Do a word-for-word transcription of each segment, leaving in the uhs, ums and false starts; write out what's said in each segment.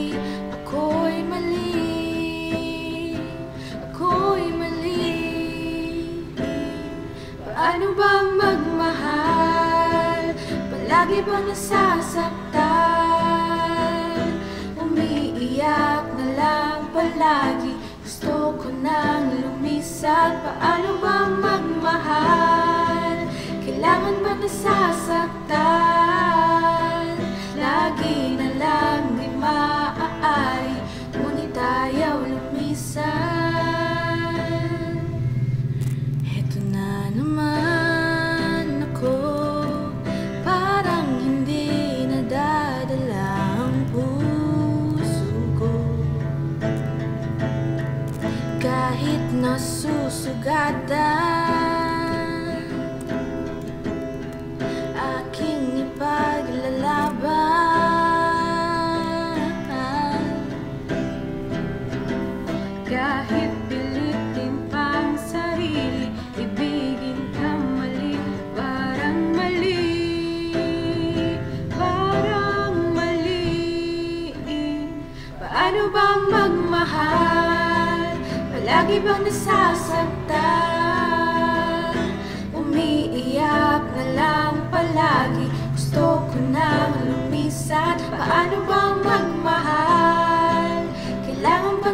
mali, ako'y mali, ako'y mali. Paano bang magmahal? Palagi bang nasasaktan? Umiiyak na lang palagi, gusto ko nang lumisan. Paano bang magmahal? Kailangan ba nasasaktan? Lagi na lang di maaari, ngunit ayaw lumisan. Heto na naman ako, parang hindi nadadala ang puso ko. Kahit nasusugatan, aking ipaglalaban. Kahit pilitin pang sarili, ibigin ka mali, parang mali, parang mali. Paano bang magmahal? Palagi bang nasasaktan? Umiiyak na lang palagi, gusto ko nang lumisan. Paano bang magmahal? Kailangan bang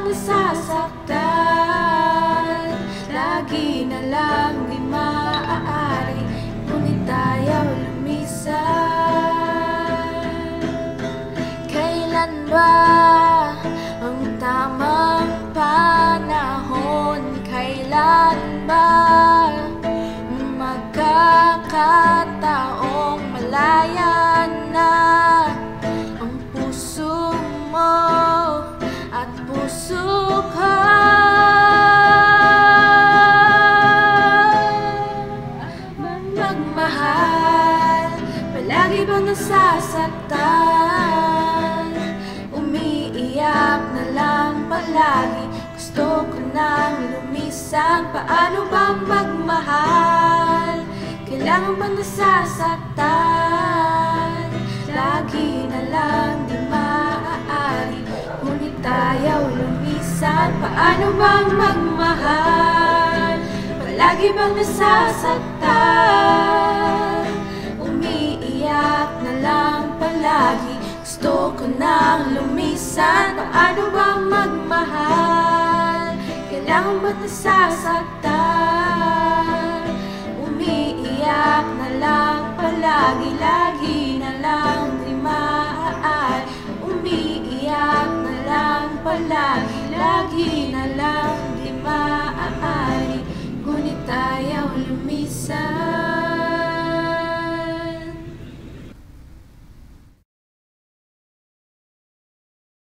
nasasaktan? Lagi na lang di maaari, ngunit ayaw lumisan. Kailan ba ang tamang panahon? Kailan ba magkakataong malaya na ang puso mo at puso ko? Magmahal, palagi bang nasasaktan? Umiiyak na lang palagi, gusto ko nang lumisan. Paano bang magmahal? Kailangan bang nasasaktan? Lagi na lang di maaari, ngunit ayaw lumisan. Paano bang magmahal? Palagi bang nasasaktan? Umiiyak na lang palagi, gusto ko nang lumisan. Paano bang magmahal? Kailangan ba't nasasaktan? Umiiyak na lang palagi, lagi na lang di maaari. Umiiyak na lang palagi, lagi na lang di maaari, ngunit ayaw lumisan.